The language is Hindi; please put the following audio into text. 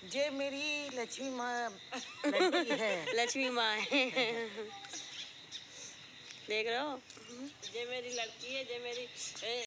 जे मेरी लक्ष्मी माँ लड़की है। लक्ष्मी माँ है। देख रहे हो, जे मेरी लड़की है, जे मेरी